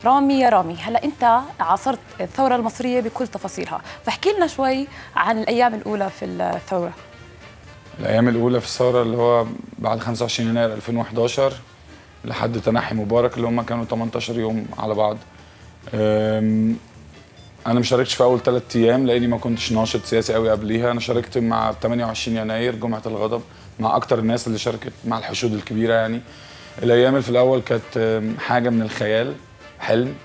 رامي يا رامي، هلا انت عاصرت الثوره المصريه بكل تفاصيلها، فاحكي لنا شوي عن الايام الاولى في الثوره. الايام الاولى في الثوره اللي هو بعد 25 يناير 2011 لحد تنحي مبارك اللي هم كانوا 18 يوم على بعض. انا ما شاركتش في اول 3 ايام لاني ما كنتش ناشط سياسي قوي قبليها. انا شاركت مع 28 يناير جمعه الغضب مع اكتر الناس اللي شاركت مع الحشود الكبيره. يعني الايام اللي في الاول كانت حاجه من الخيال، حلم،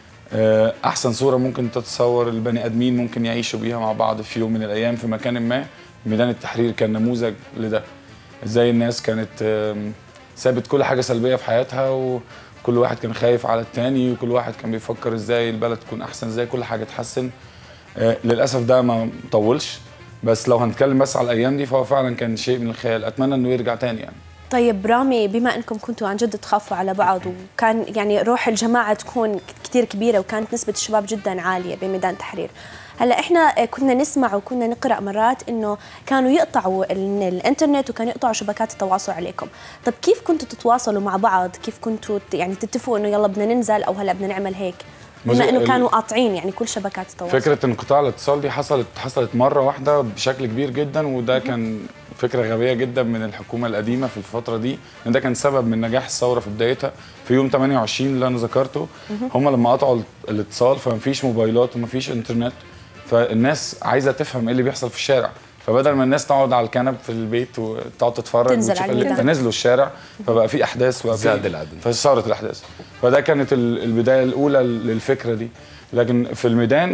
احسن صوره ممكن تتصور البني ادمين ممكن يعيشوا بيها مع بعض في يوم من الايام في مكان ما. ميدان التحرير كان نموذج لده، ازاي الناس كانت سابت كل حاجه سلبيه في حياتها، وكل واحد كان خايف على التاني، وكل واحد كان بيفكر ازاي البلد تكون احسن، ازاي كل حاجه تتحسن. للاسف ده ما طولش، بس لو هنتكلم بس على الايام دي فهو فعلا كان شيء من الخيال، اتمنى انه يرجع تاني يعني. طيب رامي، بما انكم كنتوا عن جد تخافوا على بعض وكان يعني روح الجماعه تكون كثير كبيره وكانت نسبه الشباب جدا عاليه بميدان التحرير، هلا احنا كنا نسمع وكنا نقرا مرات انه كانوا يقطعوا الانترنت وكانوا يقطعوا شبكات التواصل عليكم، طب كيف كنتوا تتواصلوا مع بعض؟ كيف كنتوا يعني تتفقوا انه يلا بدنا ننزل او هلا بدنا نعمل هيك؟ بما انه كانوا قاطعين يعني كل شبكات التواصل. فكره انقطاع الاتصال دي حصلت مره واحده بشكل كبير جدا، وده كان فكره غبيه جدا من الحكومه القديمه في الفتره دي، لان ده كان سبب من نجاح الثوره في بدايتها. في يوم 28 اللي انا ذكرته هم لما قطعوا الاتصال فمفيش موبايلات ومفيش انترنت، فالناس عايزه تفهم ايه اللي بيحصل في الشارع، فبدل ما الناس تقعد على الكنب في البيت وتقعد تتفرج وتشوف فنزلوا الشارع، فبقى في احداث زاد العدد، فصارت الاحداث. فده كانت البدايه الاولى للفكره دي. لكن في الميدان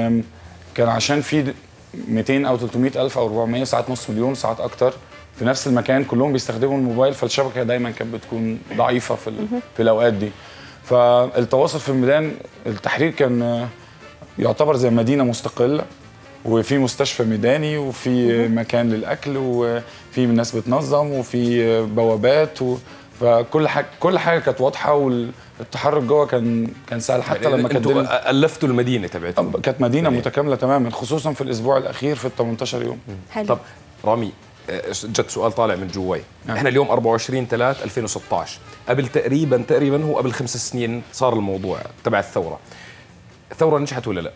كان عشان في 200 او 300 الف او 400 ساعات، نص مليون ساعات اكتر في نفس المكان، كلهم بيستخدموا الموبايل، فالشبكه دايما كانت بتكون ضعيفه في الاوقات دي. فالتواصل في الميدان التحرير كان يعتبر زي مدينه مستقله، وفي مستشفى ميداني، وفي مكان للاكل، وفي ناس بتنظم، وفي بوابات، فكل حاجه كانت واضحه، والتحرك جوه كان سهل. حتى يعني لما انتوا الفتوا المدينه تبعتكم، كانت مدينه متكامله تماما، خصوصا في الاسبوع الاخير في ال 18 يوم. حلو. طب رامي، جد سؤال طالع من جواي. احنا اليوم 24/3/2016، قبل تقريبا هو قبل 5 سنين صار الموضوع تبع الثوره. الثوره نجحت ولا لا؟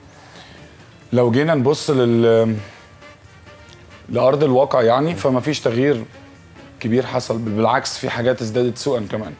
لو جينا نبص لأرض الواقع يعني فما فيش تغيير كبير حصل، بالعكس في حاجات ازدادت سوءا كمان.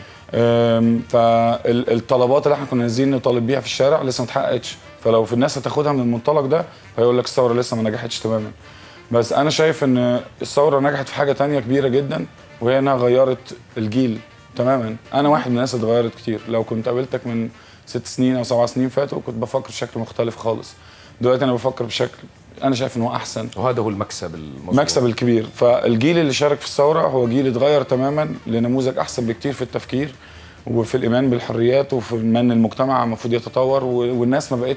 فالطلبات اللي احنا كنا نازلين نطالب بيها في الشارع لسه ما اتحققتش، فلو في الناس هتاخدها من المنطلق ده فيقول لك الثوره لسه ما نجحتش تماما. بس انا شايف ان الثوره نجحت في حاجه تانية كبيره جدا، وهي انها غيرت الجيل تماما. انا واحد من الناس اللي اتغيرت كتير، لو كنت قابلتك من 6 سنين او 7 سنين فاتوا كنت بفكر بشكل مختلف خالص. دلوقتي انا بفكر بشكل انا شايف انه احسن، وهذا هو المكسب المكسب الكبير. فالجيل اللي شارك في الثوره هو جيل اتغير تماما لنموذج احسن بكتير في التفكير وفي الايمان بالحريات وفي ان المجتمع المفروض يتطور، والناس ما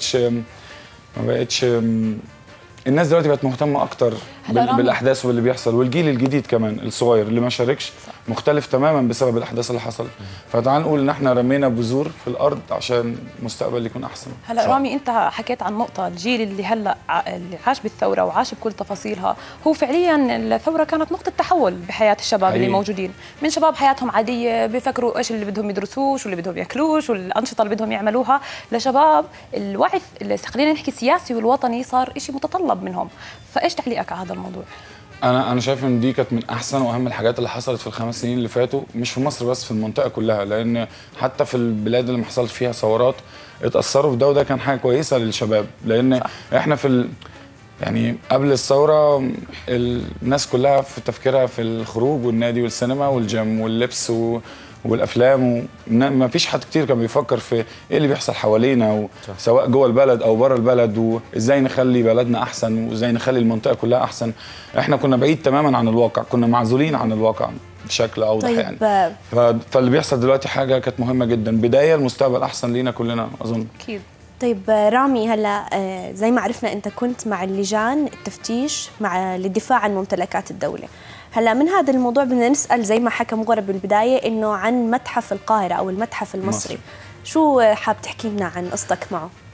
بقتش الناس دلوقتي بقت مهتمه اكتر بالاحداث واللي بيحصل. والجيل الجديد كمان الصغير اللي ما شاركش مختلف تماما بسبب الاحداث اللي حصلت. فتعال نقول ان احنا رمينا بذور في الارض عشان المستقبل يكون احسن. هلا رامي، انت حكيت عن نقطه، الجيل اللي هلا اللي عاش بالثوره وعاش بكل تفاصيلها، هو فعليا الثوره كانت نقطه تحول بحياه الشباب اللي موجودين، من شباب حياتهم عاديه بيفكروا ايش اللي بدهم يدرسوش واللي بدهم ياكلوش والانشطه اللي بدهم يعملوها، لشباب الوعي خلينا نحكي السياسي والوطني صار شيء متطلب منهم. فايش تعليقك على هذا الموضوع؟ انا شايف ان دي كانت من احسن واهم الحاجات اللي حصلت في ال5 سنين اللي فاتوا، مش في مصر بس، في المنطقه كلها، لان حتى في البلاد اللي ما حصلش فيها ثورات اتاثروا بده، وده كان حاجه كويسه للشباب. لان احنا يعني قبل الثوره الناس كلها في تفكيرها في الخروج والنادي والسينما والجيم واللبس والافلام، وما فيش حد كتير كان بيفكر في ايه اللي بيحصل حوالينا، سواء جوه البلد او بره البلد، وازاي نخلي بلدنا احسن وازاي نخلي المنطقه كلها احسن. احنا كنا بعيد تماما عن الواقع، كنا معزولين عن الواقع بشكل اوضح. طيب يعني فاللي بيحصل دلوقتي حاجه كانت مهمه جدا، بدايه المستقبل احسن لينا كلنا اظن. اكيد. طيب رامي، هلا زي ما عرفنا انت كنت مع اللجان التفتيش للدفاع عن ممتلكات الدوله. هلا من هذا الموضوع بدنا نسال زي ما حكى مغرب بالبدايه انه عن متحف القاهره او المتحف المصري. شو حاب تحكي لنا عن قصتك معه؟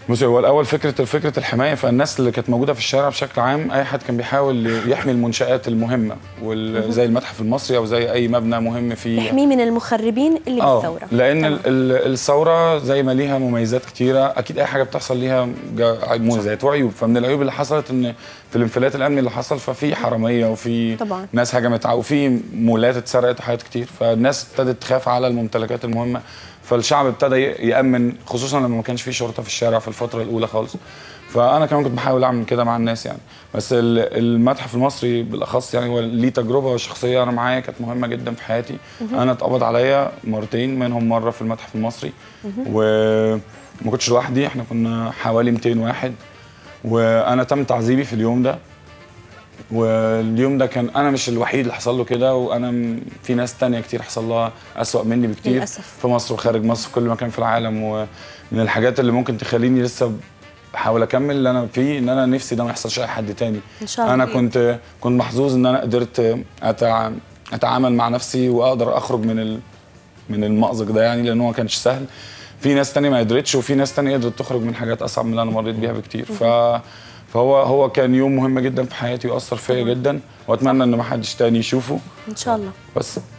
بصي، هو الاول فكره الحمايه، فالناس اللي كانت موجوده في الشارع بشكل عام اي حد كان بيحاول يحمي المنشات المهمه زي المتحف المصري او زي اي مبنى مهم في يحميه من المخربين اللي بالثوره. لان الثوره زي ما ليها مميزات كتيره، اكيد اي حاجه بتحصل ليها مميزات وعيوب. فمن العيوب اللي حصلت ان في الانفلات الامني اللي حصل ففي حراميه وفي طبعا ناس هجمت وفي مولات اتسرقت وحاجات كتير، فالناس ابتدت تخاف على الممتلكات المهمه، فالشعب ابتدى يأمن، خصوصا لما ما كانش في شرطه في الشارع في الفتره الاولى خالص. فانا كمان كنت بحاول اعمل كده مع الناس يعني. بس المتحف المصري بالاخص يعني هو ليه تجربه شخصيه انا معايا كانت مهمه جدا في حياتي. انا اتقبض عليا مرتين، منهم مره في المتحف المصري، وما كنتش لوحدي، احنا كنا حوالي 200 واحد، وانا تم تعذيبي في اليوم ده. واليوم ده كان انا مش الوحيد اللي حصل له كده، وانا في ناس تانية كتير حصل لها اسوأ مني بكتير للأسف. في مصر وخارج مصر في كل مكان في العالم. ومن الحاجات اللي ممكن تخليني لسه بحاول اكمل اللي انا فيه ان انا نفسي ده ما يحصلش اي حد تاني ان شاء الله. انا كنت محظوظ ان انا قدرت اتعامل مع نفسي واقدر اخرج من المأزق ده يعني، لانه ما كانش سهل. في ناس تانية ما قدرتش، وفي ناس تانية قدرت تخرج من حاجات اصعب من اللي انا مريت بيها بكتير. فهو كان يوم مهم جدا في حياتي واثر فيا جدا، واتمنى ان ما حدش تاني يشوفه ان شاء الله. بس